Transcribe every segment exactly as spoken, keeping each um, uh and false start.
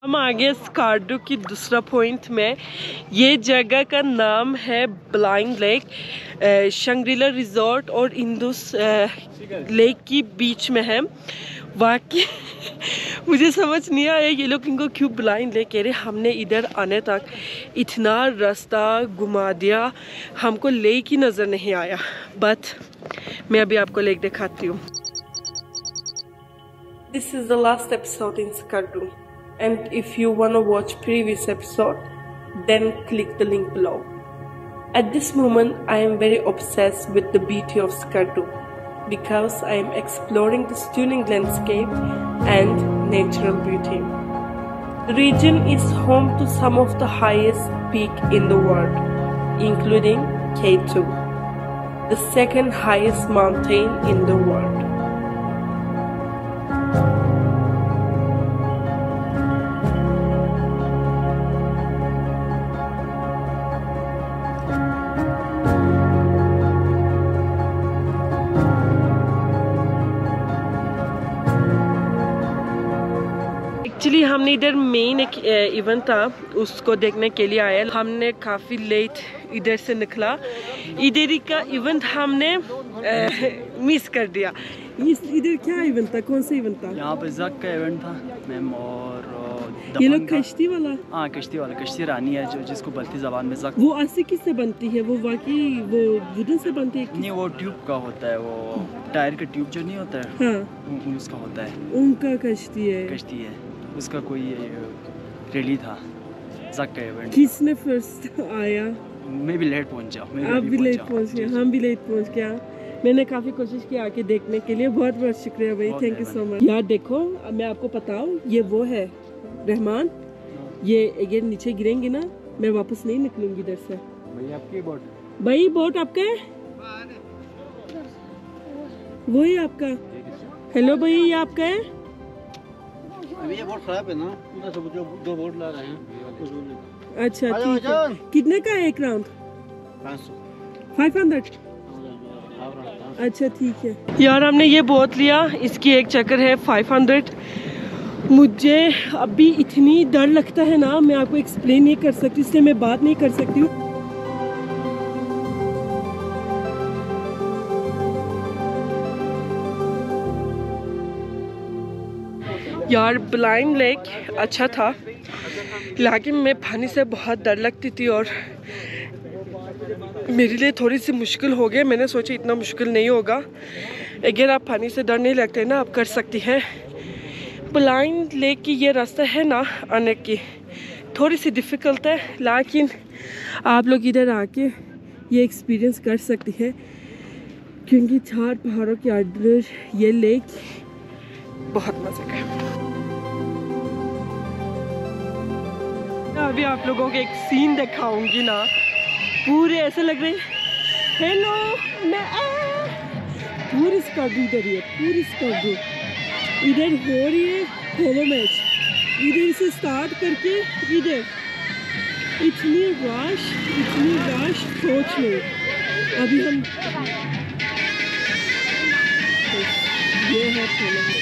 हम आगे स्कार्डो की दूसरा पॉइंट में। ये जगह का नाम है ब्लाइंड लेक। शंग्रीला रिजॉर्ट और इंदुस लेक की बीच में है। वाकई मुझे समझ नहीं आया ये लोग इनको क्यों ब्लाइंड लेक कह रहे। हमने इधर आने तक इतना रास्ता घुमा दिया, हमको लेक ही नज़र नहीं आया। बट मैं अभी आपको लेक दिखाती हूँ। This is the last episode in Skardu, and if you want to watch previous episode, then click the link below. At this moment I am very obsessed with the beauty of Skardu because I am exploring the stunning landscape and natural beauty. The region is home to some of the highest peaks in the world, including K two, the second highest mountain in the world. Actually हमने इधर main एक event था उसको देखने के लिए आए। हमने काफ़ी लेट इधर से निकला। इधर ही का इवेंट हमने मिस कर दिया। इस इधर क्या इवेंट था? कौन सा इवेंट था? यहाँ पे जक का इवेंट था मैम। और ये लोग कश्ती वाला? हाँ कश्ती वाला, कश्ती रानी है जो जिसको बल्ती जबान में जक। वो अस्सी किससे बनती है? वो वाकई वो वुडन से बनती है? नहीं, वो ट्यूब का होता है। वो टायर का ट्यूब जो नहीं होता है, हाँ उसका होता है। उनका कश्ती है? कश्ती है, उसका कोई रैली था जक का इवेंट। किसने फर्स्ट आया? मैं भी लेट पहुंचा। आप भी लेट पहुंच गए, हम भी लेट पहुंच गया। मैंने काफ़ी कोशिश की आके देखने के लिए। बहुत बहुत शुक्रिया भाई, थैंक यू सो मच। यार देखो, अब मैं आपको बताऊं, ये वो है रहमान। ये ये नीचे गिरेंगे ना, मैं वापस नहीं निकलूंगी इधर से। भाई आपकी बोट? भाई बोट आपका है? वही आपका? हेलो भाई, ये आपका है? अभी ये बोट खराब है ना, उधर से जो दो बोट ला रहे हैं। अच्छा ठीक है। कितने का है एक राउंड? Five hundred. अच्छा ठीक है यार, हमने ये बोट लिया, इसकी एक चक्कर है फाइव हंड्रेड। मुझे अभी इतनी डर लगता है ना, मैं आपको एक्सप्लेन नहीं कर सकती, इसलिए मैं बात नहीं कर सकती हूँ। यार ब्लाइंड लेक अच्छा था, लेकिन मैं पानी से बहुत डर लगती थी और मेरे लिए थोड़ी सी मुश्किल हो गई। मैंने सोचा इतना मुश्किल नहीं होगा। अगर आप पानी से डर नहीं लगते ना, आप कर सकती हैं। ब्लाइंड लेक की ये रास्ता है ना आने की, थोड़ी सी डिफ़िकल्ट है, लेकिन आप लोग इधर आके ये एक्सपीरियंस कर सकती हैं, क्योंकि चार पहाड़ों के अंदर ये लेक बहुत मज़े का है। अभी आप लोगों को एक सीन दिखाऊंगी ना, पूरे ऐसे लग रहे हेलो मैं पूरी स्कार्डो इधर ही है, पूरी स्कार्डो इधर हो रही है पोलो मैच। इधर से स्टार्ट करके इधर इतनी रश इतनी रश सोच लो। अभी हम ये है पोलो मैच।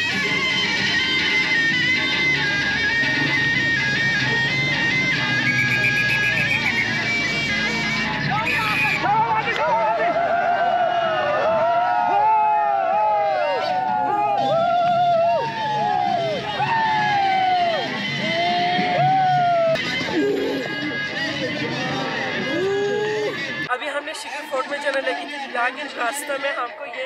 शिगर फोर्ट में जाने लगी थी, लेकिन रास्ते में हमको ये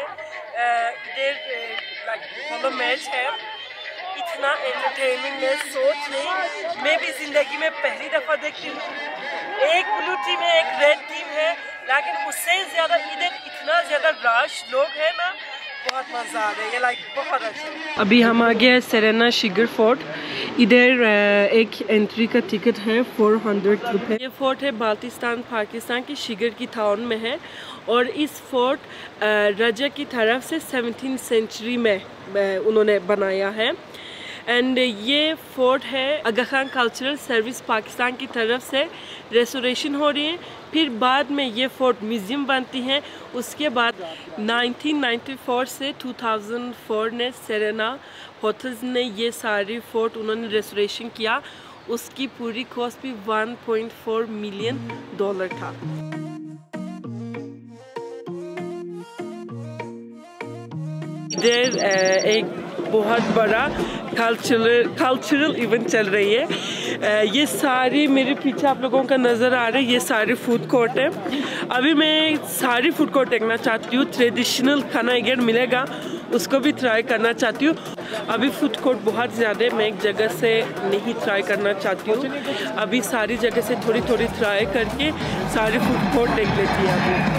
इधर पोलो मैच है। इतना एंटरटेनिंग है, सोच नहीं, मैं भी जिंदगी में पहली दफ़ा देखती हूँ। एक ब्लू टीम है, एक रेड टीम है, लेकिन उससे ज़्यादा इधर इतना ज़्यादा रश लोग है ना, बहुत मज़ा आ रहा है। ये लाइक बहुत अच्छा। अभी हम आ गए सेरेना शिगर फोर्ट। इधर एक एंट्री का टिकट है फोर हंड्रेड रुपये। ये फोर्ट है बाल्टिस्तान पाकिस्तान की शिगर की टाउन में है, और इस फोर्ट राजा की तरफ से सेवनटीन सेंचुरी में उन्होंने बनाया है। एंड ये फोर्ट है आगा खान कल्चरल सर्विस पाकिस्तान की तरफ से रेस्टोरेशन हो रही है। फिर बाद में ये फोर्ट म्यूज़ियम बनती है। उसके बाद नाइनटीन नाइंटी फोर से टू थाउज़ेंड फोर ने सेरेना होटल्स ने ये सारी फोर्ट उन्होंने रेस्टोरेशन किया। उसकी पूरी कॉस्ट भी one point four million dollar था। इधर एक बहुत बड़ा कल्चरल कल्चरल इवेंट चल रही है। ये सारी मेरे पीछे आप लोगों का नज़र आ रहा है, ये सारे फूड कोर्ट है। अभी मैं सारी फूड कोर्ट देखना चाहती हूँ। ट्रेडिशनल खाना अगर मिलेगा उसको भी ट्राई करना चाहती हूँ। अभी फूड कोर्ट बहुत ज़्यादा है, मैं एक जगह से नहीं ट्राई करना चाहती हूँ। अभी सारी जगह से थोड़ी थोड़ी ट्राई करके सारी फूड कोर्ट देख लेती है। अभी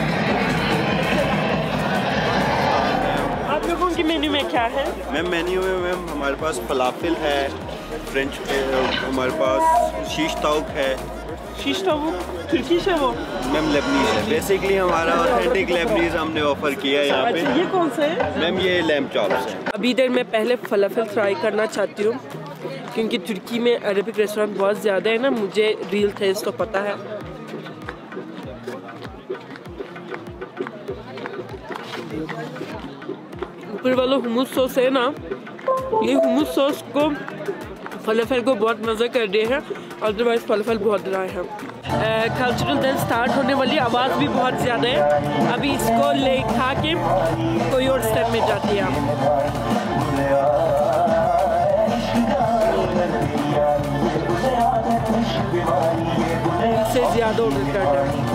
आप लोगों की मेन्यू में क्या है? मैम मेन्यू में मैम हमारे पास फलाफिल है, फ्रेंच हमारे पास शीश ताउक है। शीश ताउक तुर्किश है वो? मैम लेबनीज है। बेसिकली हमारा ऑथेंटिक लेबनीज हमने ऑफर किया है यहाँ पे। अच्छा, ये कौन सा है? मैम ये लैम्प चॉप्स है। अभी इधर मैं पहले फलाफिल ट्राई करना चाहती हूँ क्योंकि तुर्की में अरबिक रेस्टोरेंट बहुत ज़्यादा है ना, मुझे रियल टेस्ट तो पता है। ऊपर वाला हुमुस सॉस है ना, ये हुमुस सॉस को फलाफल को बहुत मज़ा कर दिए हैं। अदरवाइज फलाफल बहुत ड्राई है। कल्चरल दिन स्टार्ट होने वाली, आवाज़ भी बहुत ज़्यादा है। अभी इसको ले खा के कोई और स्टेप में जाती है। इससे ज़्यादा ऑर्डर करना है।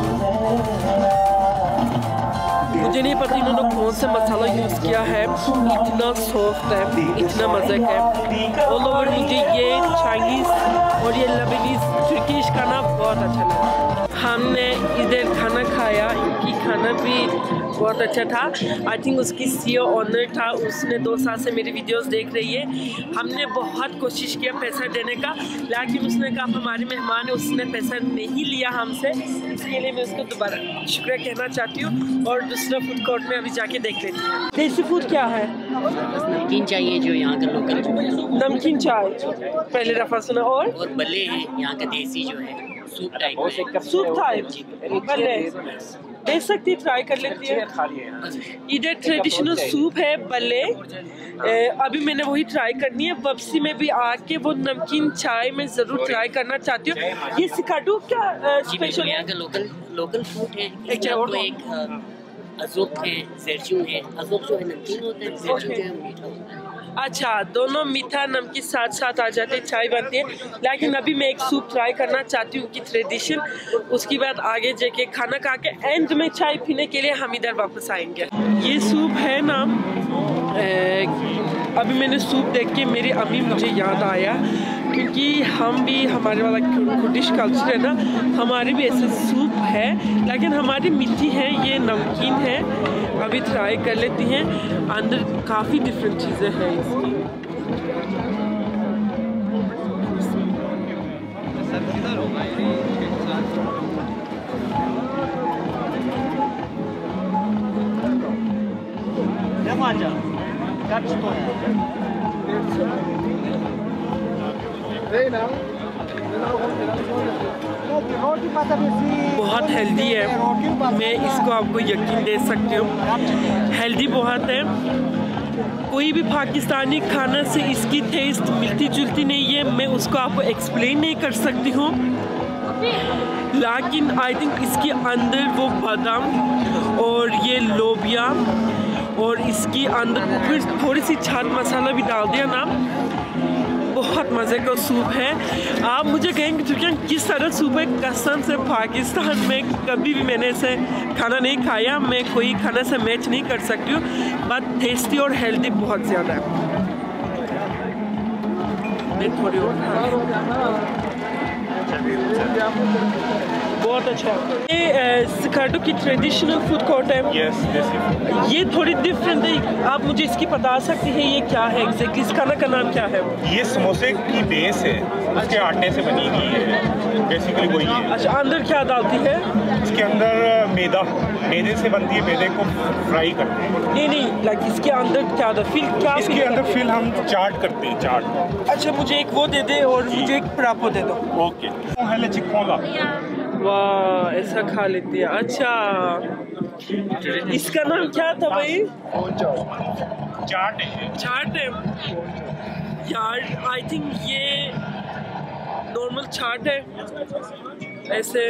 मुझे नहीं पता इन्होंने कौन सा मसाला यूज़ किया है, इतना सॉफ्ट है, इतना मज़े का है। ऑल ओवर मुझे ये चाइनीज़ और ये लेबनीज़ तुर्किश खाना बहुत अच्छा लगा। हमने इधर खाना खाया, इनकी खाना भी बहुत अच्छा था। आई थिंक उसकी सीईओ ऑनर था, उसने दो साल से मेरी वीडियोस देख रही है। हमने बहुत कोशिश किया पैसा देने का, लेकिन उसने कहा हमारे मेहमान है, उसने पैसा नहीं लिया हमसे। इसके लिए मैं उसको दोबारा शुक्रिया कहना चाहती हूँ। और दूसरा फूड कोर्ट में अभी जाके देख लेती हूँ। देसी फूड क्या है? नमकीन चाहिए जो यहाँ का लोकल जो है। नमकीन चाय पहले दफा सुना। और और बल्ले हैं यहाँ का देसी जो है, सूप टाइप में। सूप टाइप बल्ले दे सकती, ट्राई कर लेती है। इधर ट्रेडिशनल सूप है बल्ले। अभी मैंने वही ट्राई करनी है। वापसी में भी आके वो नमकीन चाय में ज़रूर ट्राई करना चाहती हूँ। ये सिखा दूँ क्या स्पेशल? यहाँ का लोकल लोकल फूड है। एक एक अज़ोक है, ज़ैतून है। अज़ोक जो है नमकीन होता है, ज़ैतून जो है मीठा होता है। अच्छा, दोनों मीठा नमकीन साथ साथ आ जाते, चाय बनती है। लेकिन अभी मैं एक सूप ट्राई करना चाहती हूँ कि ट्रेडिशन, उसके बाद आगे जाके खाना खा के एंड में चाय पीने के लिए हम इधर वापस आएंगे। ये सूप है ना, ए, अभी मैंने सूप देख के मेरी अम्मी मुझे याद आया, क्योंकि हम भी हमारे वाला कुर्दिश कल्चर है ना, हमारे भी ऐसे सूप है, लेकिन हमारी मीठी है, ये नमकीन है। अभी ट्राई कर लेती हैं। अंदर काफ़ी डिफरेंट चीज़ें हैं इसकी। बहुत हेल्दी है, मैं इसको आपको यकीन दे सकती हूँ। हेल्दी बहुत है। कोई भी पाकिस्तानी खाना से इसकी टेस्ट मिलती जुलती नहीं है, मैं उसको आपको एक्सप्लेन नहीं कर सकती हूँ। लेकिन आई थिंक इसके अंदर वो बादाम और ये लोबिया और इसके अंदर फिर थोड़ी सी चाट मसाला भी डाल दिया ना, बहुत मज़े का सूप है। आप मुझे कहेंगे तुर्कियाँ किस तरह सूप है, कसम से पाकिस्तान में कभी भी मैंने ऐसे खाना नहीं खाया। मैं कोई खाना से मैच नहीं कर सकती हूँ, बट टेस्टी और हेल्दी बहुत ज़्यादा है। मैं थोड़ी और बहुत अच्छा। ये सिकार्डो की ट्रेडिशनल फूड कोर्ट है। Yes, yes. ये थोड़ी डिफरेंट है, आप मुझे इसकी बता सकते हैं ये क्या है एग्जैक्टली, इस खाना का नाम क्या है? ये समोसे की बेस है, उसके आटे से बनी हुई है बेसिकली वही है। अच्छा, अंदर क्या डालती है? इसके अंदर मैदा, मैदे से बनती है, मैदे को फ्राई करते हैं। नहीं नहीं लाइक इसके अंदर क्या था फिल क्या इसके अंदर फिल हम चाट करते हैं, चाट। अच्छा, मुझे एक वो दे दे और मुझे एक प्रापो दे दो। ओके। हेले चिकोला। वाह, ऐसा खा लेती है। अच्छा, इसका नाम क्या था भाई? चाट है। चाट है यार, आई थिंक ये नॉर्मल चाट है ऐसे।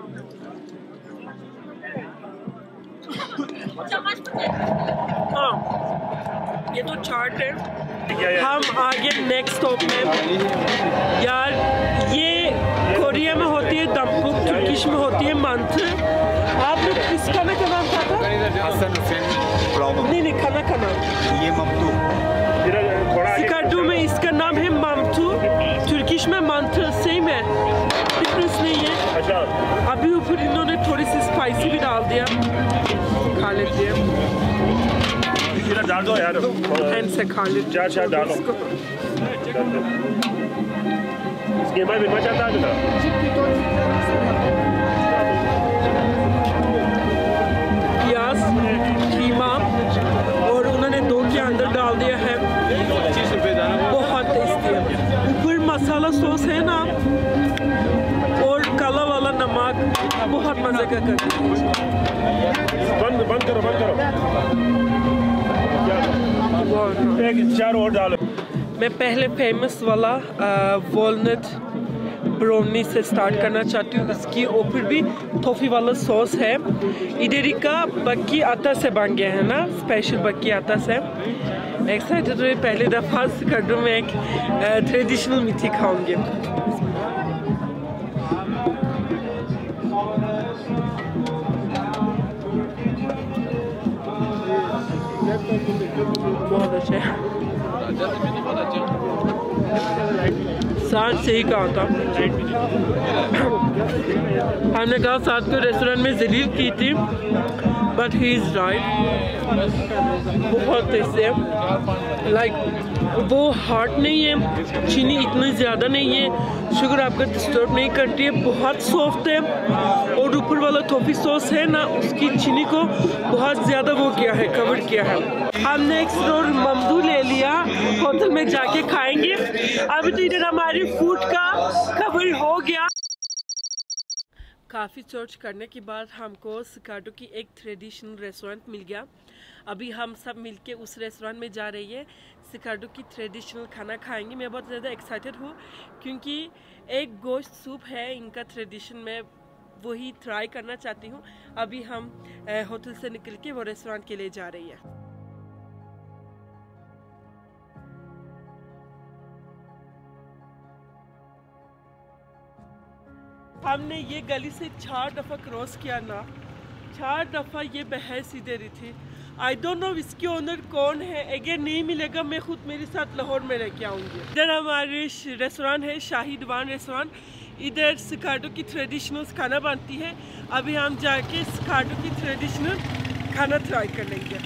हाँ, ये तो चाट है। हम आगे नेक्स्ट स्टॉप में यार, ये कोरिया में होती है दमपुक, तुर्किश में होती है मंत्र। आपने किस खाना का नाम था? नहीं नहीं, खाना का नाम ये ममतू। सिकार्डो में इसका नाम है ममतू, तुर्किश में मंत्र। सेम है, डिफरेंस नहीं है। अच्छा, अभी ऊपर इन्होंने थोड़ी सी स्पाइसी भी डाल दिया, खा लेते हैं। डाल दो यार, हैंड से खा लेते चाट चाट डालो। इसके बाद भी चाहता है प्याज, कीमा और उन्होंने दो के अंदर डाल दिया है। बहुत टेस्टी है। ऊपर मसाला सॉस है ना और काला वाला नमक, बहुत मजे का करते हैं। बंद बंद करो, बंद करो। एक चार और डालो। मैं पहले फेमस वाला वॉलनट ब्राउनी से स्टार्ट करना चाहती हूँ। इसकी ऊपर भी टॉफ़ी वाला सॉस है। इडली का बक्की आटा से बन गया है ना, स्पेशल बक्की आटा से। एक्साइटेड हुई, पहली दफ़ा सिकार्डो में एक ट्रेडिशनल मीठी खाऊंगी। बहुत अच्छा है, साथ से ही कहा था। हमने कहा साथ को रेस्टोरेंट में जलील की थी, बट ही इज़ राइट। बहुत टेस्टी है, लाइक वो हार्ड नहीं है, चीनी इतनी ज़्यादा नहीं है, शुगर आपका डिस्टर्ब नहीं करती है, बहुत सॉफ्ट है। और ऊपर वाला टॉफ़ी सॉस है ना, उसकी चीनी को बहुत ज़्यादा वो किया है, कवर किया है। हमने एक स्टोर ममदू ले लिया, होटल में जाके खाएंगे। अभी तो इधर हमारी फूड का कवर हो गया। काफ़ी सर्च करने के बाद हमको सिकार्डो की एक ट्रेडिशनल रेस्टोरेंट मिल गया। अभी हम सब मिलके उस रेस्टोरेंट में जा रही है, सिकार्डो की ट्रेडिशनल खाना खाएंगे। मैं बहुत ज़्यादा एक्साइटेड हूँ क्योंकि एक गोश्त सूप है इनका ट्रेडिशन में, वही ट्राई करना चाहती हूँ। अभी हम होटल से निकल के वो रेस्टोरेंट के लिए जा रही है। हमने ये गली से चार दफ़ा क्रॉस किया ना, चार दफ़ा ये बहस ही दे रही थी। आई डोंट नो इसके ओनर कौन है, अगर नहीं मिलेगा मैं खुद मेरे साथ लाहौर में रह के आऊँगी। इधर हमारे रेस्टोरेंट है शाही दीवान रेस्टोरेंट। इधर सिकार्डो की ट्रेडिशनल खाना बनती है। अभी हम जाके सिकार्डो की ट्रेडिशनल खाना ट्राई कर लेंगे।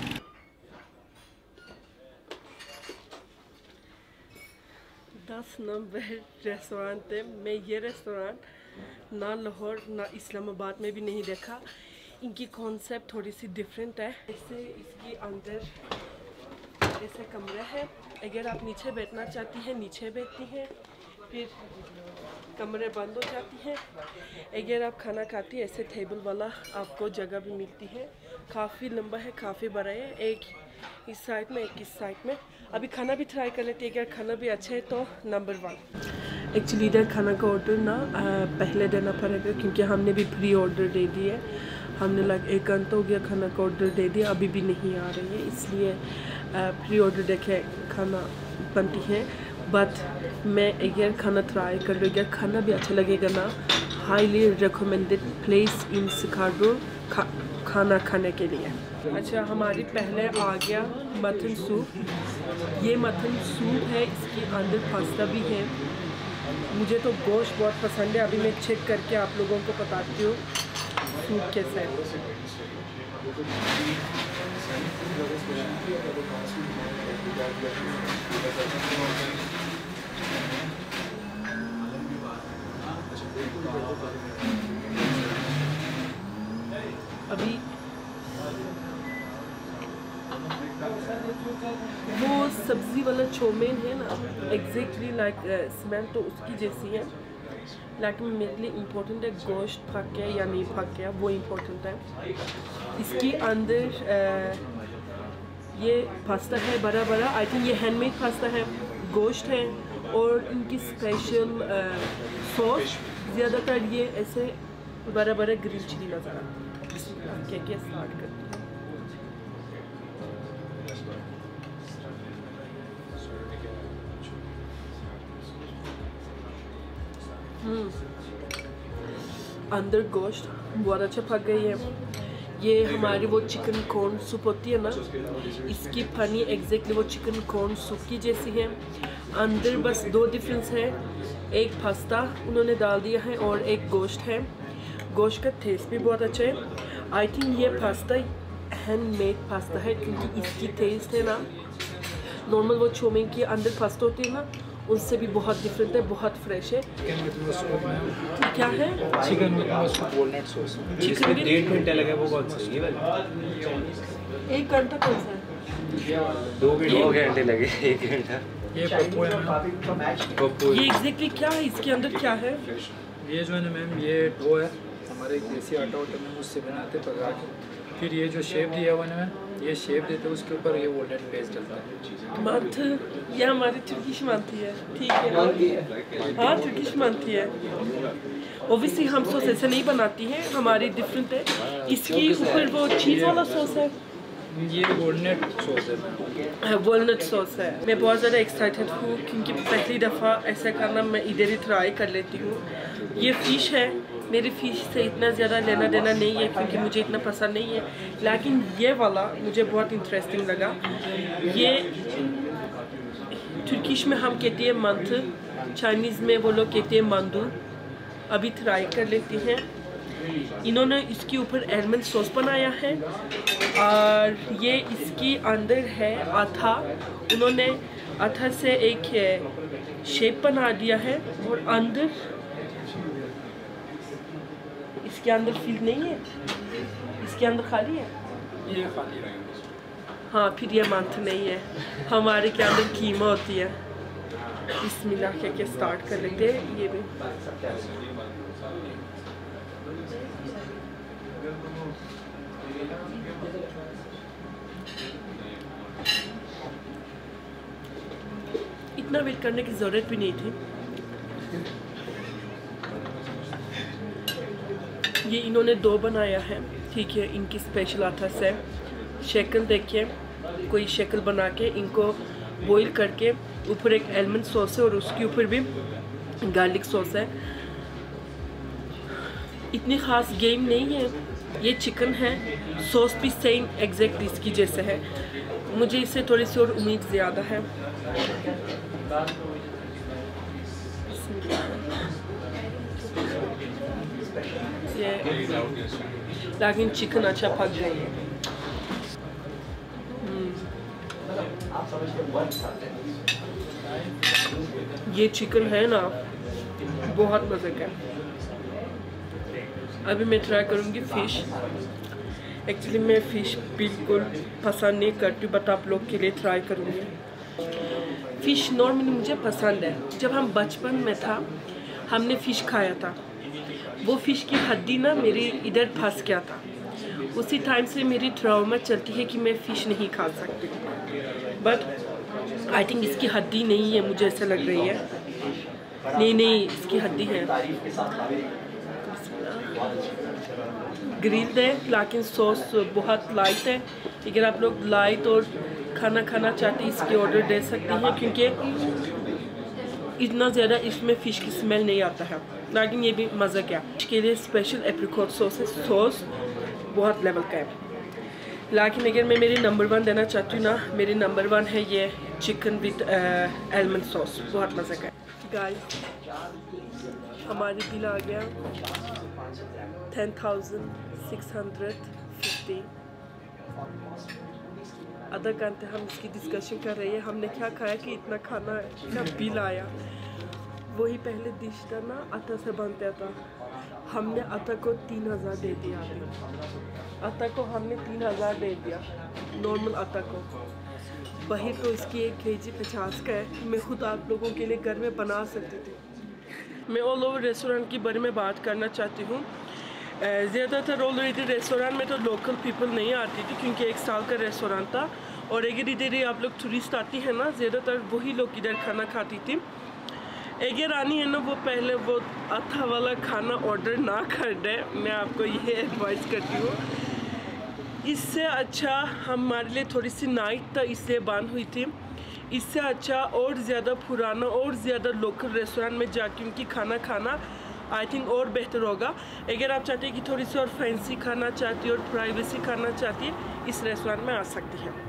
दस नंबर रेस्टोरेंट है। मैं ये रेस्टोरेंट ना लाहौर ना इस्लामाबाद में भी नहीं देखा। इनकी कॉन्सेप्ट थोड़ी सी डिफरेंट है। ऐसे इसके अंदर ऐसे कमरा है, अगर आप नीचे बैठना चाहती हैं नीचे बैठती हैं, फिर कमरे बंद हो जाती हैं। अगर आप खाना खाती हैं ऐसे टेबल वाला आपको जगह भी मिलती है। काफ़ी लंबा है, काफ़ी बड़ा है, एक इस साइड में एक इस साइड में। अभी खाना भी ट्राई कर लेते हैं, अगर खाना भी अच्छा है तो नंबर वन। एक्चुअली इधर खाना का ऑर्डर ना पहले देना पड़ेगा क्योंकि हमने भी प्री ऑर्डर दे दिया है। हमने लग एक घंटा हो गया खाना का ऑर्डर दे दिया, अभी भी नहीं आ रही है, इसलिए प्री ऑर्डर देखे खाना बनती है। बट मैं अगर खाना ट्राई कर रही, अगर खाना भी अच्छा लगेगा ना, highly recommended place in Skardu खा, खाना खाने के लिए। अच्छा, हमारी पहले आ गया मटन सूप। ये मटन सूप है, इसके अंदर पास्ता भी है। मुझे तो गोश्त बहुत पसंद है। अभी मैं चेक करके आप लोगों को बताती हूँ सूप कैसा है। अभी वो सब्ज़ी वाला चौमेन है ना, एग्जैक्टली लाइक स्मेल तो उसकी जैसी है, लेकिन मेरे लिए इम्पोर्टेंट है गोश्त पक गया या नहीं पक गया, वो इम्पोर्टेंट है। इसके अंदर uh, ये पास्ता है बड़ा बड़ा, आई थिंक ये हैंडमेड पास्ता है, गोश्त है और इनकी स्पेशल सॉस। ज़्यादातर ये ऐसे बड़ा बड़ा ग्रीन चिली नज़र आता है। क्या क्या स्टार्ट करते हैं। अंदर गोश्त बहुत अच्छा पक गई है। ये हमारी वो चिकन कॉर्न सूप होती है ना, इसकी पानी एग्जैक्टली वो चिकन कॉर्न सूप की जैसी है। अंदर बस दो डिफरेंस है, एक पास्ता उन्होंने डाल दिया है और एक गोश्त है। गोश्त का टेस्ट भी बहुत अच्छा है। आई थिंक ये पास्ता हैंडमेड पास्ता है, क्योंकि इसकी टेस्ट है ना नॉर्मल वो चौमिन के अंदर पास्ता होती है ना, उससे भी बहुत डिफरेंट है, बहुत फ्रेश है। क्या है? चिकन वॉलनट सॉस, जिसमें डेढ़ घंटा लगा वो बहुत सही है। एक घंटा कौन सा है? दो घंटे लगे, एक घंटा। ये पप्पू है पप्पू। ये एग्जैक्टली क्या है, इसके अंदर क्या है? ये जो है ना मैम, ये डो है हमारे देसी आटा होता है मैम, उससे बनाते पका के। फिर ये जो शेप दिया हुआ है ना, ये शेप देते हैं, उसके ऊपर ये वॉलनट पेस्ट डलता है। मंथ ये हमारी तुर्किश मानती है, ठीक है। हाँ तुर्किश मानती है। ओबियसली हम सॉस ऐसे नहीं बनाती है, हमारी डिफरेंट है। इसके ऊपर वो चीज़ वाला सॉस है, ये वॉलनट सॉस है। वॉलनट सॉस है। मैं बहुत ज़्यादा एक्साइटेड हूँ, क्योंकि पहली दफ़ा ऐसा करना मैं इधर ही ट्राई कर लेती हूँ। ये फ़िश है, मेरी फ़िश से इतना ज़्यादा लेना देना नहीं है, क्योंकि मुझे इतना पसंद नहीं है, लेकिन ये वाला मुझे बहुत इंटरेस्टिंग लगा। ये तुर्किश में हम कहते हैं मंथ, चाइनीज़ में वो लोग कहते हैं मंदू। अभी ट्राई कर लेते हैं। इन्होंने इसके ऊपर एलमंड सॉस बनाया है और ये इसके अंदर है आथा। उन्होंने आथा से एक शेप बना दिया है और अंदर इसके अंदर फील नहीं है, इसके अंदर खाली है। ये खाली रहेगा। हाँ फिर ये मंथ नहीं है, हमारे के अंदर कीमा होती है। बिस्मिल्लाह कह के स्टार्ट कर लेते हैं। ये भी इतना वेट करने की ज़रूरत भी नहीं थी। ये इन्होंने दो बनाया है, ठीक है। इनकी स्पेशल आथा से शक्ल देखिए, कोई शक्ल बना के इनको बॉईल करके ऊपर एक एलमंड सॉस है और उसके ऊपर भी गार्लिक सॉस है। इतनी ख़ास गेम नहीं है। ये चिकन है, सॉस भी सेम एग्जैक्ट इसकी जैसे है। मुझे इससे थोड़ी सी और उम्मीद ज़्यादा है। ये लेकिन चिकन अच्छा पक गई है। ये चिकन है ना बहुत मज़े का। अभी मैं ट्राई करूँगी फ़िश। एक्चुअली मैं फ़िश बिल्कुल पसंद नहीं करती, बट आप लोग के लिए ट्राई करूँगी। फ़िश नॉर्मली मुझे पसंद है। जब हम बचपन में था हमने फ़िश खाया था, वो फ़िश की हड्डी ना मेरी इधर फंस गया था। उसी टाइम से मेरी ट्रॉमा चलती है कि मैं फ़िश नहीं खा सकती। बट आई थिंक इसकी हड्डी नहीं है, मुझे ऐसा लग रही है। नहीं नहीं इसकी हड्डी है। ग्रिल्ड है, लेकिन सॉस बहुत लाइट है। अगर आप लोग लाइट और खाना खाना चाहते हैं इसकी ऑर्डर दे सकते हैं, क्योंकि इतना ज़्यादा इसमें फ़िश की स्मेल नहीं आता है। लेकिन ये भी मज़ा क्या, इसके लिए स्पेशल एप्रिकॉट सॉस है। सॉस बहुत लेवल का है। लेकिन अगर मैं मेरी नंबर वन देना चाहती हूँ ना, मेरी नंबर वन है ये चिकन विद एलमंड सॉस, बहुत मज़े का है। गाइस हमारी बिल आ गया ten thousand six hundred fifty. आधा घंटे हम इसकी डिस्कशन कर रहे हैं, हमने क्या खाया कि इतना खाना का बिल आया। वही पहले डिश था ना, आटा से बनता था, हमने आटा को तीन हज़ार दे दिया। अभी आटा को हमने तीन हज़ार दे दिया, नॉर्मल आटा को। वही तो इसकी एक के जी पचास का है। मैं खुद आप लोगों के लिए घर में बना सकती थी। मैं ऑल ओवर रेस्टोरेंट के बारे में बात करना चाहती हूँ। ज़्यादातर ऑलरेडी रेस्टोरेंट में तो लोकल पीपल नहीं आती थी, क्योंकि एक साल का रेस्टोरेंट था। और अगर इधर ही आप लोग टूरिस्ट आती हैं ना, ज़्यादातर वही लोग इधर खाना खाती थी। अगर आनी है ना, वो पहले वो आटा वाला खाना ऑर्डर ना कर दे, मैं आपको ये एडवाइस करती हूँ। इससे अच्छा हमारे लिए थोड़ी सी नाइट था इसलिए बंद हुई थी। इससे अच्छा और ज़्यादा पुराना और ज़्यादा लोकल रेस्टोरेंट में जाके उनकी खाना खाना आई थिंक और बेहतर होगा। अगर आप चाहते हैं कि थोड़ी सी और फैंसी खाना चाहती है और प्राइवेसी खाना चाहती है, इस रेस्टोरेंट में आ सकती हैं।